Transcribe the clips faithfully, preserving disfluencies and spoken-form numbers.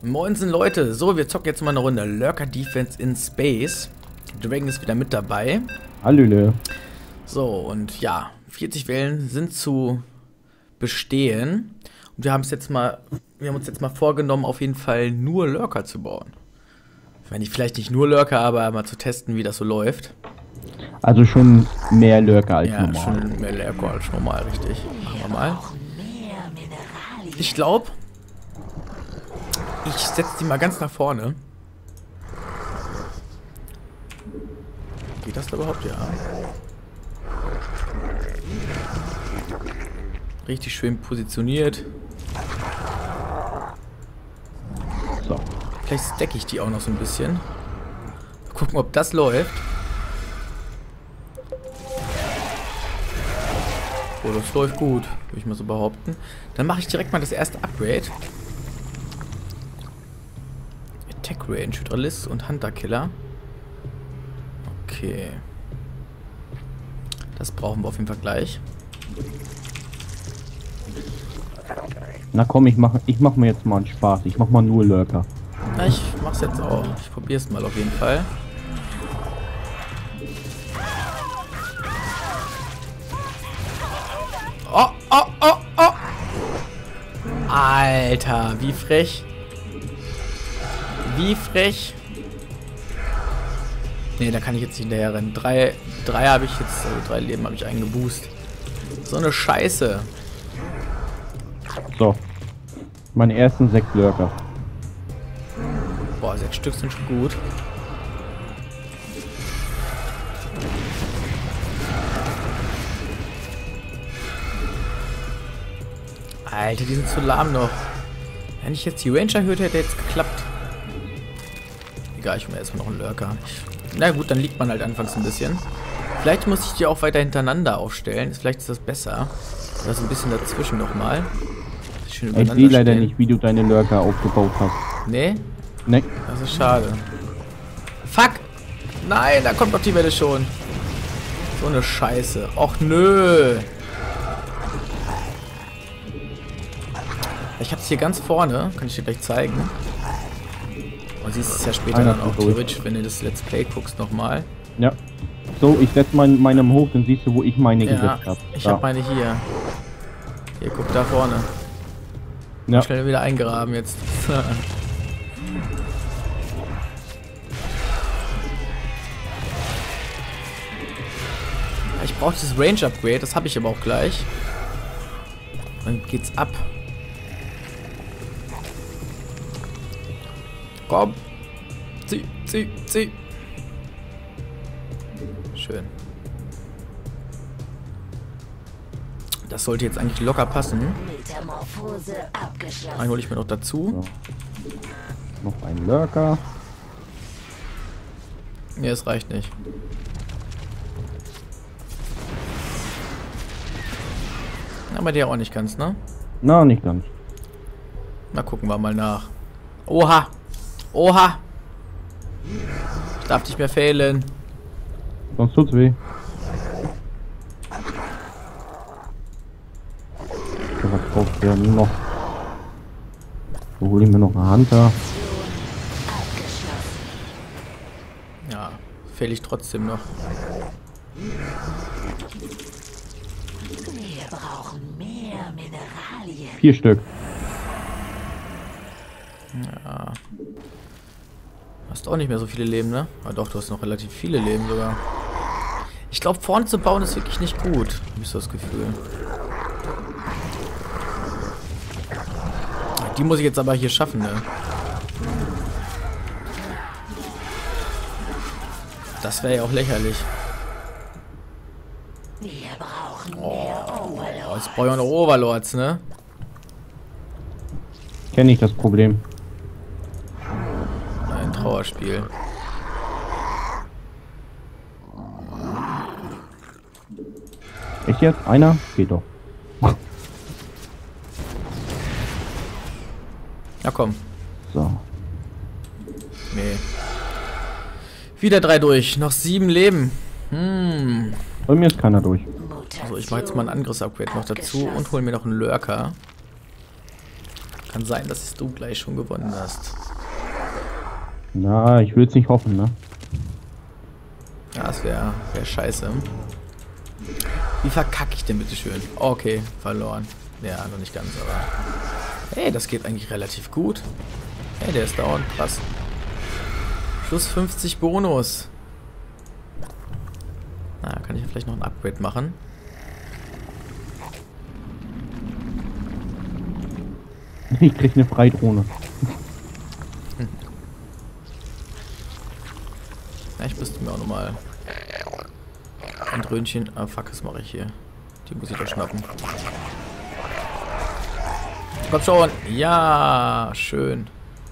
Moinsen Leute, so, wir zocken jetzt mal eine Runde Lurker Defense in Space. Dragon ist wieder mit dabei. Hallöle. So, und ja, vierzig Wellen sind zu bestehen. Und wir haben es jetzt mal, wir haben uns jetzt mal vorgenommen, auf jeden Fall nur Lurker zu bauen. Ich meine, vielleicht nicht nur Lurker, aber mal zu testen, wie das so läuft. Also schon mehr Lurker als ja, normal. Ja, schon mehr Lurker als normal, richtig. Machen wir mal. Ich glaube, ich setze die mal ganz nach vorne. Geht das da überhaupt? Ja. Richtig schön positioniert. So. Vielleicht stacke ich die auch noch so ein bisschen. Mal gucken, ob das läuft. Oh, das läuft gut, würde ich mal so behaupten. Dann mache ich direkt mal das erste Upgrade. Attack Range, Hydralist und Hunter Killer. Okay. Das brauchen wir auf jeden Fall gleich. Na komm, ich mach, ich mach mir jetzt mal einen Spaß. Ich mach mal nur Lurker. Na, ich mach's jetzt auch. Ich probier's mal auf jeden Fall. Oh, oh, oh, oh! Alter, wie frech. Wie frech. Ne, da kann ich jetzt nicht hinterher rennen. Drei, drei habe ich jetzt, also drei Leben habe ich eingeboost. So eine Scheiße. So. Meine ersten sechs Lurker. Boah, sechs Stück sind schon gut. Alter, die sind zu lahm noch. Wenn ich jetzt die Range erhöht hätte, hätte jetzt geklappt. Egal, ich will erstmal noch einen Lurker. Ich, na gut, dann liegt man halt anfangs ein bisschen. Vielleicht muss ich die auch weiter hintereinander aufstellen. Vielleicht ist das besser. Oder so ein bisschen dazwischen nochmal. Ich sehe leider nicht, wie du deine Lurker aufgebaut hast. Nee? Nee. Das ist schade. Fuck! Nein, da kommt doch die Welle schon. So eine Scheiße. Och nö. Ich hab's hier ganz vorne. Kann ich dir gleich zeigen. Und siehst es ja später Einer dann auch durch. theoretisch, wenn du das Let's Play guckst nochmal. Ja. So, ich setze mein, meinem hoch, dann siehst du, wo ich meine Ja, gesetzt habe. ich Da. hab meine hier. Hier, guck da vorne. Ja. Schnell wieder eingraben jetzt. Ich brauche das Range Upgrade, das habe ich aber auch gleich. Dann geht's ab. Komm. Zieh, zieh, zieh. Schön. Das sollte jetzt eigentlich locker passen. Einen hole ich mir noch dazu. So. Noch ein Lurker. Ne, es reicht nicht. Aber der auch nicht ganz, ne? Na, nicht ganz. Na, gucken wir mal nach. Oha! Oha! Ich darf nicht mehr fehlen. Sonst tut's weh. So, was braucht der noch? So, hol ich mir noch einen Hunter. Ja, fehle ich trotzdem noch. Wir brauchen mehr Mineralien. Vier Stück. Ja. Hast auch nicht mehr so viele Leben, ne? Ah, doch, du hast noch relativ viele Leben sogar. Ich glaube, vorne zu bauen ist wirklich nicht gut. Hab ich so das Gefühl. Die muss ich jetzt aber hier schaffen, ne? Das wäre ja auch lächerlich. Wir brauchen Oh, mehr Overlord. jetzt brauche ich auch noch Overlords, ne? Kenne ich das Problem. Ein Trauerspiel. Echt jetzt? Einer? Geht doch. Na komm. So. Nee. Wieder drei durch. Noch sieben Leben. Hm. Bei mir ist keiner durch. So, ich mache jetzt mal ein Angriffsupgrade noch dazu und hole mir noch einen Lurker. Kann sein, dass du gleich schon gewonnen hast. Na, ich will es nicht hoffen, ne? Ja, das wäre wär scheiße. Wie verkacke ich denn bitte schön? Okay, verloren. Ja, noch nicht ganz, aber... Hey, das geht eigentlich relativ gut. Hey, der ist down. Krass. Plus fünfzig Bonus. Na, kann ich vielleicht noch ein Upgrade machen. Ich krieg eine Freidrohne. Hm. Ja, ich müsste mir auch nochmal ein Dröhnchen... Ah, fuck, was mache ich hier? Die muss ich doch schnappen. Komm schon! Ja, schön.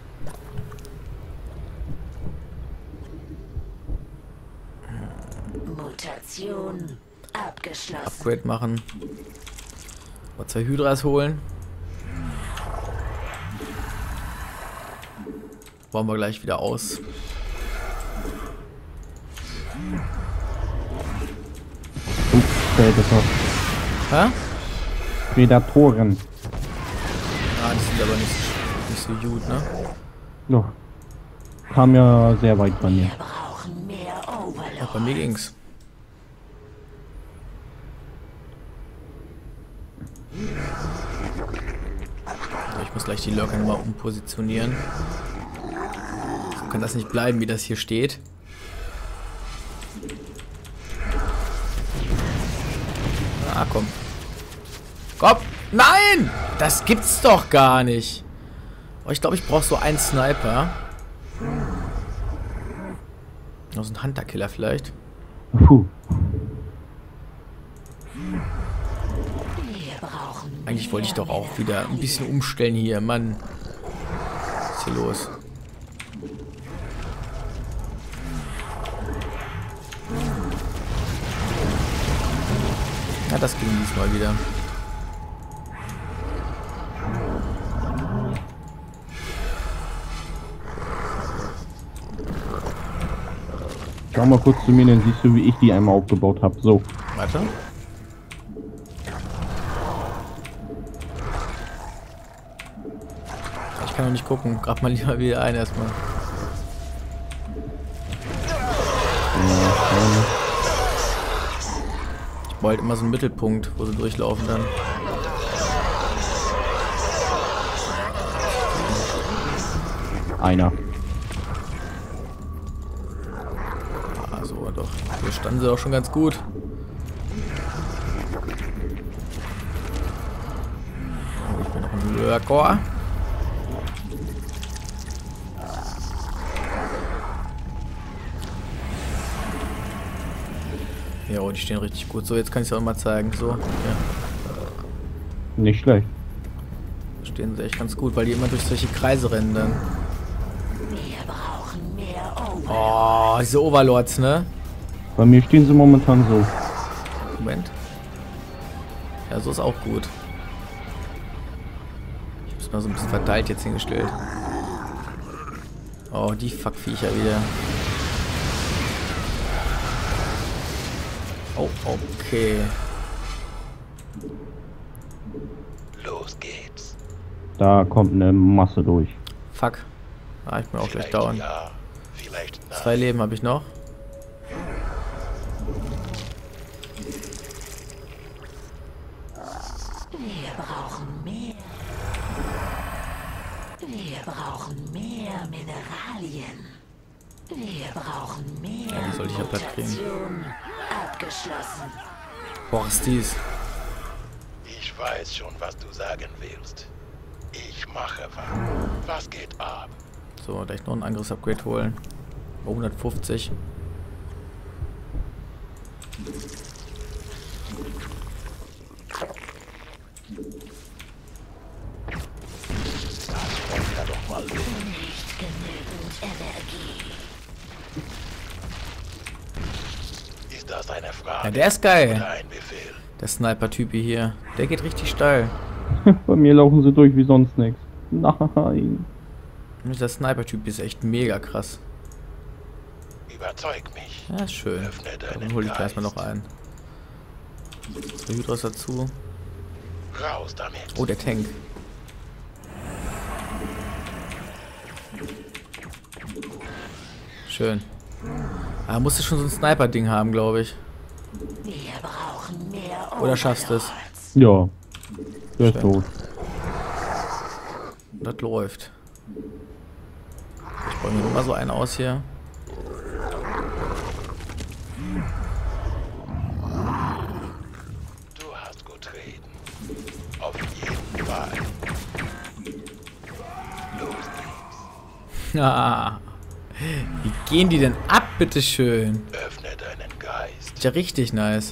Mutation abgeschlossen. Upgrade machen. Mal zwei Hydras holen. Bauen wir gleich wieder aus. Predator. Hä? Predatoren. Ah, die sind aber nicht, nicht so gut, ne? Doch. Kam ja sehr weit bei mir. Wir brauchen mehr Overlord. Auch bei mir ging's. Ich muss gleich die Lurker mal umpositionieren. So kann das nicht bleiben, wie das hier steht. Ah, komm. Komm! Nein! Das gibt's doch gar nicht. Oh, ich glaube, ich brauche so einen Sniper. Noch so ein Hunter-Killer vielleicht. Puh. Wir brauchen Eigentlich wollte ich doch auch wieder ein bisschen umstellen hier, Mann. Was ist hier los? Ja, das ging diesmal wieder. Schau mal kurz zu mir, dann siehst du, wie ich die einmal aufgebaut habe. So. Warte. Ich kann noch nicht gucken. Grab mal lieber wieder ein erstmal. Ich wollte immer so einen Mittelpunkt, wo sie durchlaufen dann. Einer. Also doch. Hier standen sie auch schon ganz gut. Ich bin noch ein Lurker. Ja, oh, die stehen richtig gut. So, jetzt kann ich es auch mal zeigen. So, ja. Nicht schlecht. Stehen sie echt ganz gut, weil die immer durch solche Kreise rennen dann. Wir brauchen mehr Overlord. Oh, diese Overlords, ne? Bei mir stehen sie momentan so. Moment. Ja, so ist auch gut. Ich hab's mal so ein bisschen verteilt jetzt hingestellt. Oh, die Fuckviecher wieder. Oh, okay. Los geht's. Da kommt eine Masse durch. Fuck. Ah, ich bin auch gleich Vielleicht dauern. ja, vielleicht nein. Zwei Leben habe ich noch. Wir brauchen mehr. Wir brauchen mehr Mineralien. Wir brauchen mehr. Ja, die sollte ich ja platt kriegen. Mutation abgeschlossen. Boah, ist dies. Ich weiß schon, was du sagen willst. Ich mache was. Was geht ab? So, gleich noch ein Angriffsupgrade holen. Oh, hundertfünfzig. Ja, doch mal los. Nicht genügend Energie. Ist das eine Frage Ja, der ist geil. oder ein Befehl? Der Sniper-Typ hier. Der geht richtig steil. Bei mir laufen sie durch wie sonst nichts. Nein. Der Sniper-Typ ist echt mega krass. Überzeug mich. Ja, ist schön. Öffne Dann deinen hol ich gleich Geist. mal noch einen. Zwei Hydras dazu. Raus damit. Oh, der Tank. Schön. Ah, musst du schon so ein Sniper-Ding haben, glaube ich. Wir brauchen mehr Oder schaffst du es? Overlords. Ja. Der ist Schön. tot. Das läuft. Ich baue mir nur mal so einen aus hier. Du hast gut reden. Auf jeden Fall. Los geht's. Ah. Wie gehen die denn ab, bitteschön? Öffne deinen Geist. Ist ja richtig nice.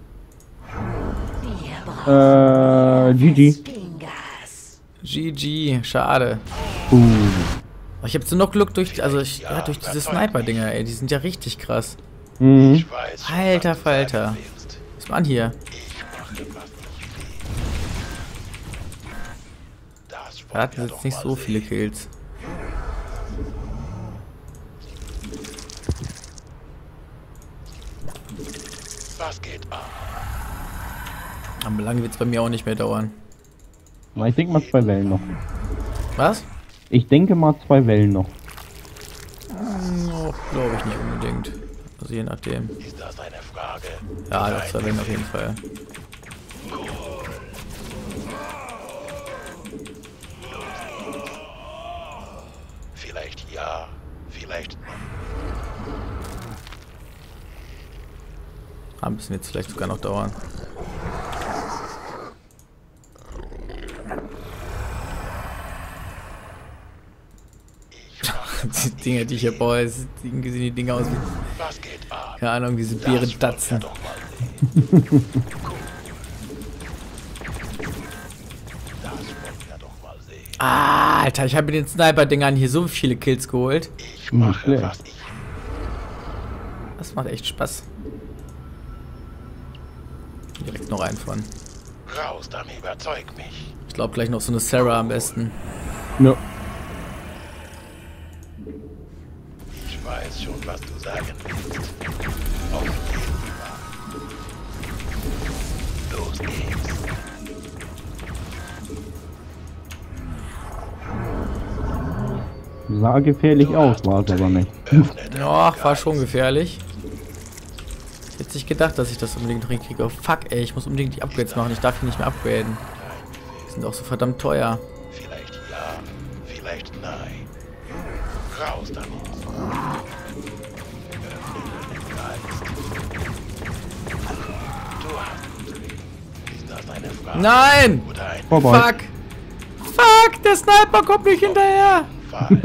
Wir brauchen Äh, G G. Spingas. G G, schade. Uh. Aber ich habe so noch Glück durch, also ich, ja, durch diese Sniper-Dinger, ey. Die sind ja richtig krass. Mhm. Ich weiß schon, Alter was du Falter. sagen willst. Was ist man hier? Ich mache, was ich will. Das Da wollen hatten wir wir doch jetzt nicht mal so viele sehen. Kills. Was geht ab? Aber lange wird es bei mir auch nicht mehr dauern. Na, ich denke mal zwei Wellen noch. Was? Ich denke mal zwei Wellen noch. Oh, glaube ich nicht unbedingt. Also je nachdem. Ist das eine Frage? Ja, Oder das ein zwei Wellen auf Befehl? jeden Fall. Vielleicht ja, vielleicht nein. Ah, müssen jetzt vielleicht sogar noch dauern. Ich mache, Die Dinger, die ich hier baue, sehen die Dinger aus wie, was geht ab? keine Ahnung, diese Das wollen wir Bärendatzen. doch mal sehen. Das wollen wir doch mal sehen. Ah, Alter, ich habe mit den Sniper-Dingern hier so viele Kills geholt. Ich Nicht mache, schlecht. was ich Das macht echt Spaß. Direkt noch einen von. raus, dann überzeug mich. Ich glaube gleich noch so eine Sarah am besten. Ja. Ich weiß schon, was du sagen willst. Auf jeden Fall. Los geht's. Sah gefährlich aus, war es aber nicht. Öffne deinen Ja, war Geist. schon gefährlich. Ich hätte nicht gedacht, dass ich das unbedingt noch hinkriege. Oh fuck, ey, ich muss unbedingt die Upgrades machen. Ich darf hier nicht mehr upgraden. Die sind auch so verdammt teuer. Vielleicht ja, vielleicht nein. Raus damit. Öffne deinen Geist. Du hast gut reden. Ist das eine Frage? Nein! Oder ein Vorbei. Fuck! Fuck, der Sniper kommt nicht hinterher! Fall?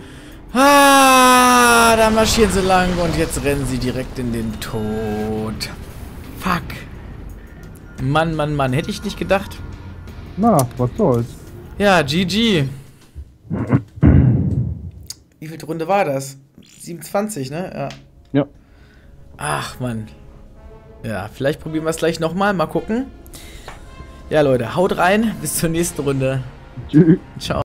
Ah, da marschieren sie lang und jetzt rennen sie direkt in den Tod. Fuck. Mann, Mann, Mann, hätte ich nicht gedacht. Na, was soll's. Ja, G G. Wie viel Runde war das? siebenundzwanzig, ne? Ja. Ja. Ach, Mann. Ja, vielleicht probieren wir es gleich nochmal. Mal gucken. Ja, Leute, haut rein. Bis zur nächsten Runde. Tschüss. Ciao.